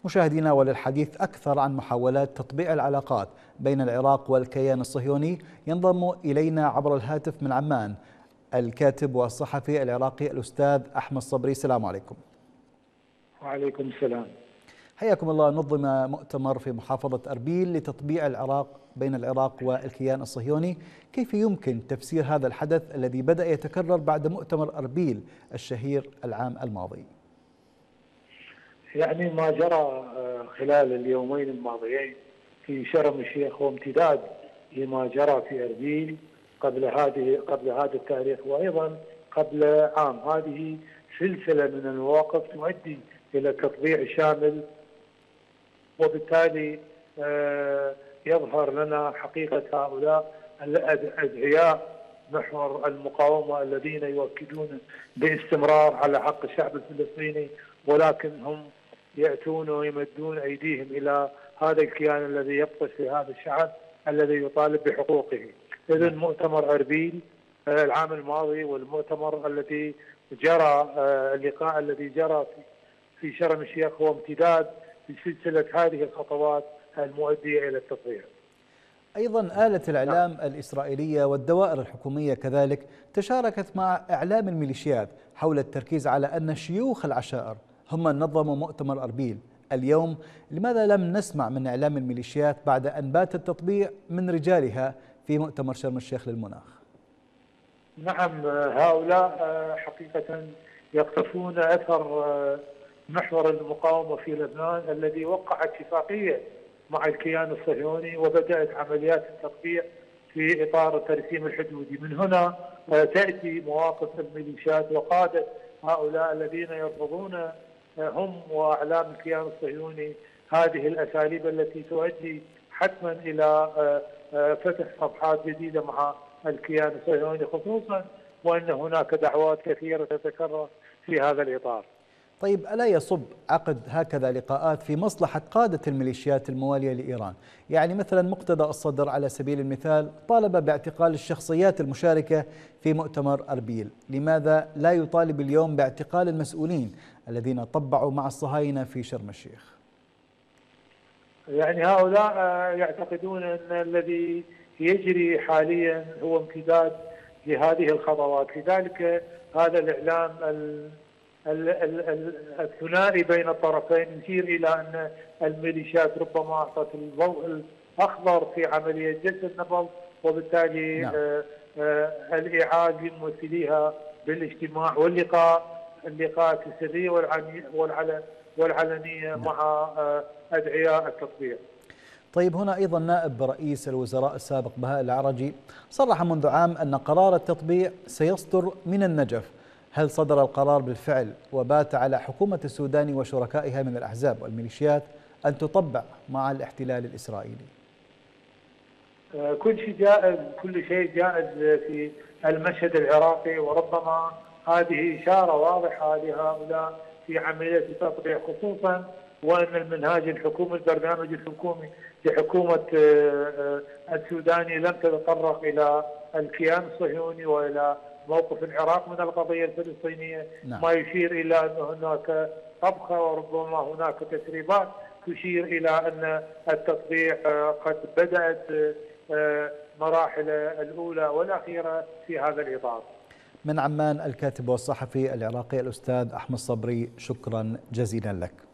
مشاهدينا، وللحديث أكثر عن محاولات تطبيع العلاقات بين العراق والكيان الصهيوني ينضم إلينا عبر الهاتف من عمان الكاتب والصحفي العراقي الأستاذ أحمد صبري. السلام عليكم. وعليكم السلام. حياكم الله. نظم مؤتمر في محافظة أربيل لتطبيع العراق بين العراق والكيان الصهيوني، كيف يمكن تفسير هذا الحدث الذي بدأ يتكرر بعد مؤتمر أربيل الشهير العام الماضي؟ يعني ما جرى خلال اليومين الماضيين في شرم الشيخ هو امتداد لما جرى في أربيل قبل هذا التاريخ، وأيضا قبل عام. هذه سلسلة من المواقف تؤدي إلى تطبيع شامل، وبالتالي يظهر لنا حقيقة هؤلاء الأدعياء محور المقاومة الذين يؤكدون باستمرار على حق الشعب الفلسطيني، ولكن هم يأتون ويمدون أيديهم إلى هذا الكيان الذي يبطش في هذا الشعب الذي يطالب بحقوقه. إذن مؤتمر أربيل العام الماضي والمؤتمر الذي جرى اللقاء الذي جرى في شرم الشيخ هو امتداد لسلسلة هذه الخطوات المؤدية إلى التطبيع. أيضا آلة الإعلام الإسرائيلية والدوائر الحكومية كذلك تشاركت مع إعلام الميليشيات حول التركيز على أن شيوخ العشائر هم من نظموا مؤتمر أربيل. اليوم لماذا لم نسمع من إعلام الميليشيات بعد أن بات التطبيع من رجالها في مؤتمر شرم الشيخ للمناخ؟ نعم، هؤلاء حقيقة يقتفون أثر محور المقاومة في لبنان الذي وقع اتفاقية مع الكيان الصهيوني وبدأت عمليات التطبيع في إطار الترسيم الحدودي. من هنا تأتي مواقف الميليشيات وقادة هؤلاء الذين يرفضون هم وأعلام الكيان الصهيوني هذه الأساليب التي تؤدي حتما إلى فتح صفحات جديدة مع الكيان الصهيوني، خصوصا وأن هناك دعوات كثيرة تتكرر في هذا الإطار. طيب، ألا يصب عقد هكذا لقاءات في مصلحة قادة الميليشيات الموالية لإيران؟ يعني مثلا مقتدى الصدر على سبيل المثال طالب باعتقال الشخصيات المشاركة في مؤتمر أربيل، لماذا لا يطالب اليوم باعتقال المسؤولين الذين طبعوا مع الصهاينة في شرم الشيخ؟ يعني هؤلاء يعتقدون أن الذي يجري حاليا هو امتداد لهذه الخطوات، لذلك هذا الإعلام الثنائي بين الطرفين يشير إلى أن الميليشيات ربما أعطت الضوء الأخضر في عملية جلسة النبض، وبالتالي نعم. الإيعاد لممثليها بالاجتماع اللقاءات السرية والعلنية نعم. مع أدعياء التطبيع. طيب، هنا أيضا نائب رئيس الوزراء السابق بهاء العرجي صرح منذ عام أن قرار التطبيع سيصدر من النجف. هل صدر القرار بالفعل وبات على حكومة السودان وشركائها من الأحزاب والميليشيات أن تطبع مع الاحتلال الإسرائيلي؟ كل شيء جائز في المشهد العراقي، وربما هذه إشارة واضحة لهؤلاء في عملية التطبيع، خصوصا وأن المنهاج الحكومي البرنامج الحكومي لحكومة السوداني لم تتطرق إلى الكيان الصهيوني وإلى موقف العراق من القضية الفلسطينية. نعم. ما يشير إلى أن هناك طبخة، وربما هناك تسريبات تشير إلى أن التطبيع قد بدأت مراحل الأولى والأخيرة في هذا الإطار. من عمان الكاتب والصحفي العراقي الأستاذ أحمد صبري، شكرا جزيلا لك.